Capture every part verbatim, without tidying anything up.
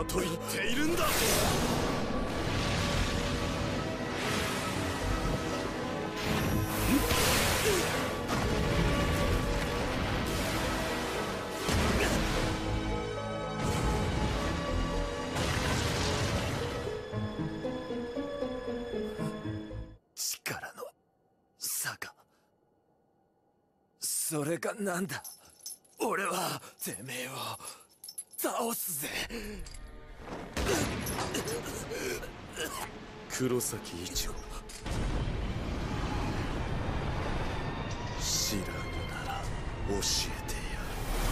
だと言っているんだ。力の差か。それがなんだ。俺はてめえを倒すぜ。黒崎一護、知らぬなら教えてや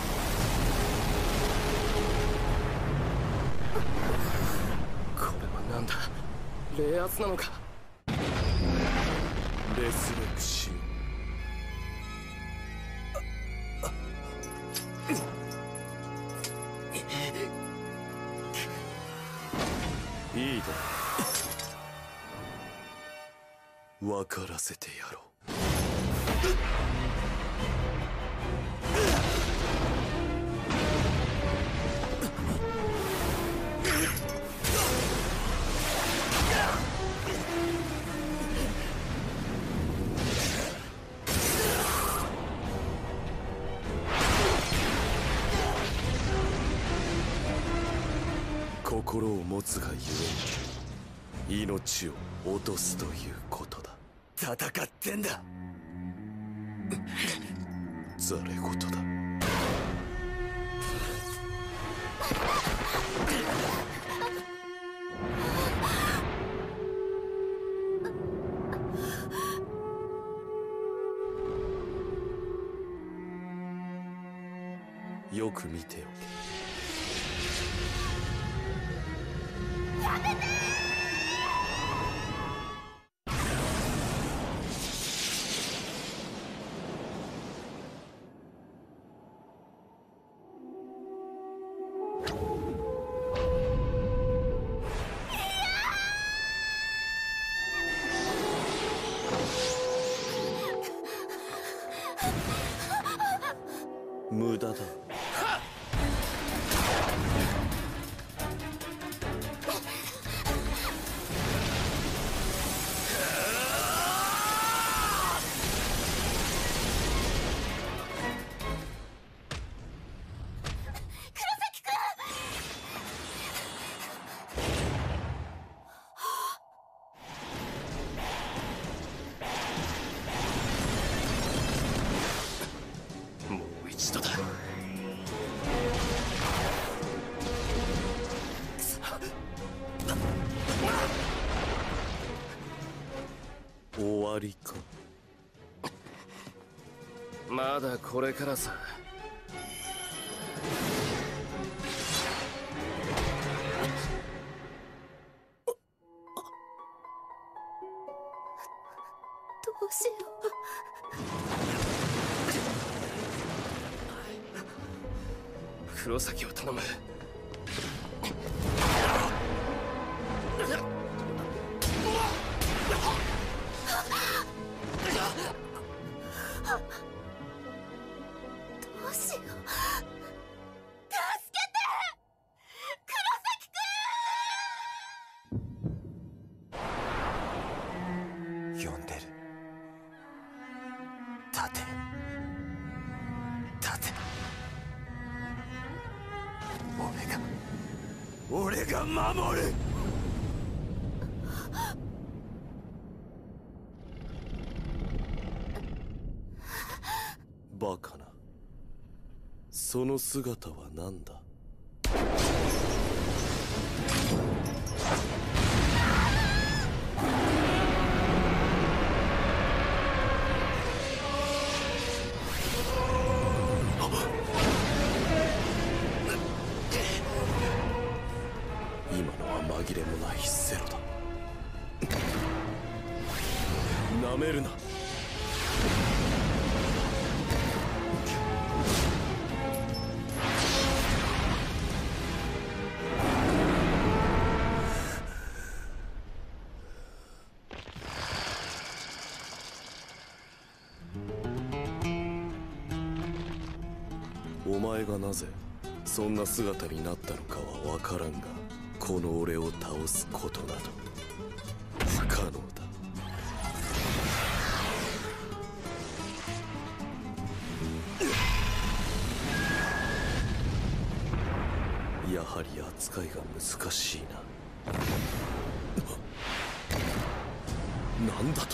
る。これはなんだ。冷圧なのか。レスレクシオン。いいだろう。分からせてやろう。心を持つがゆえに命を落とすということだ。戦ってんだ。ざれ言だ。よく見ておけ。やめてー！無駄だ。終わりか。まだこれからさ。 どうしよう。黒崎を頼む。 どうしよう。助けて、黒崎くん。 呼んでる。立て立て。俺が俺が守る。バカな。その姿は何だ。今のは紛れもないセロだ。なめるな。お前がなぜそんな姿になったのかは分からんが、 この俺を倒すことなど不可能だ。やはり扱いが難しいな。なんだと。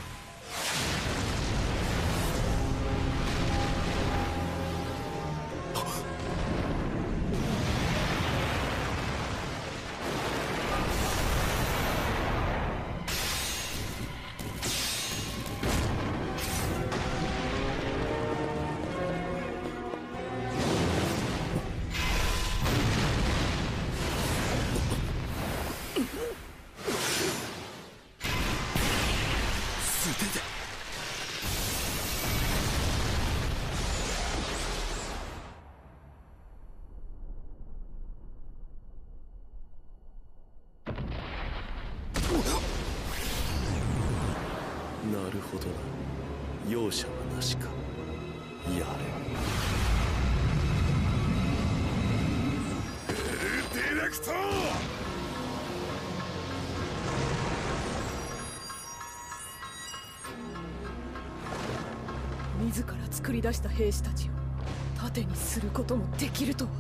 なるほどな。容赦はなしか。やれ。エルディレクトー。 自ら作り出した兵士たちを盾にすることもできるとは。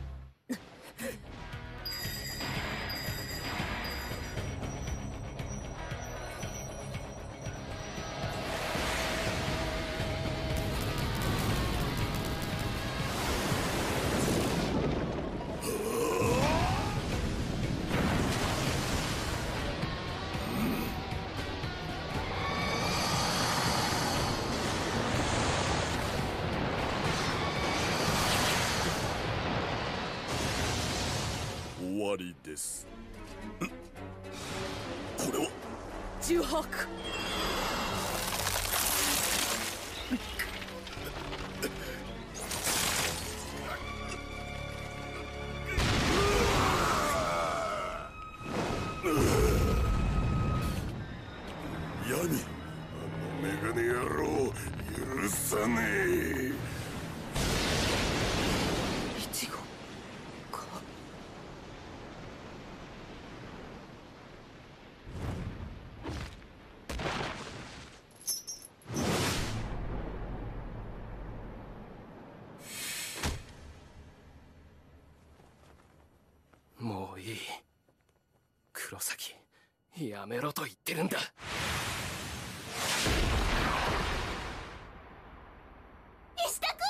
終わりです。これはジュハク。 ヤニ、あのメガネ野郎許さねえ。 イチゴか。 もういい。黒崎、やめろと言ってるんだ。 石田君、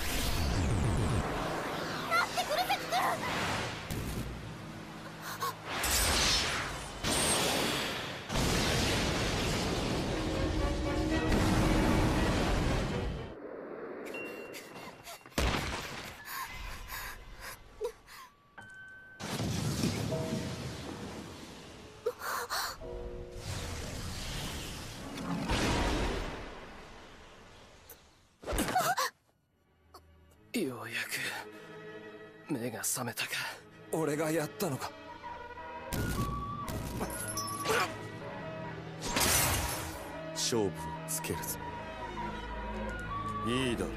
待って黒崎君。 ようやく目が覚めたか。 俺がやったのか。 勝負をつけるぞ。いいだろ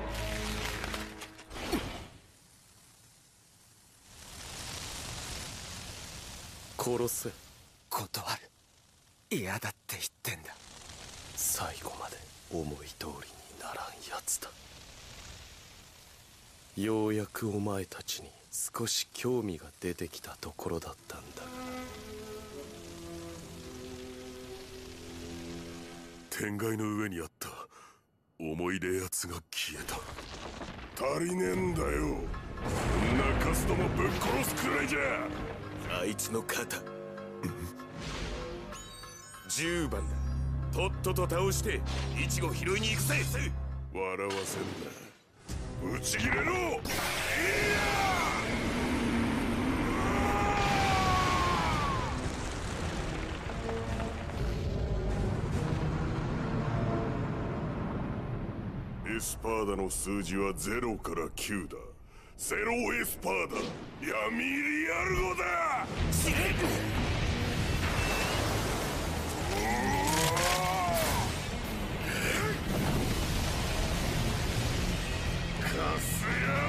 う。殺せ。 断る。嫌だって言ってんだ。 最後まで思い通りにならんやつだ。ようやくお前たちに少し興味が出てきたところだったんだが。天蓋の上にあった思い出やつが消えた。足りねえんだよ。こんなカスどもぶっ殺すくらいじゃ。あいつの肩じゅうばんだ。とっとと倒してイチゴ拾いに行くぜ。笑わせんな。ぶち切れろ。いやエスパーダの数字はゼロからきゅうだ。ゼロエスパーダ、闇リアルゴだ。死ね。カスヤ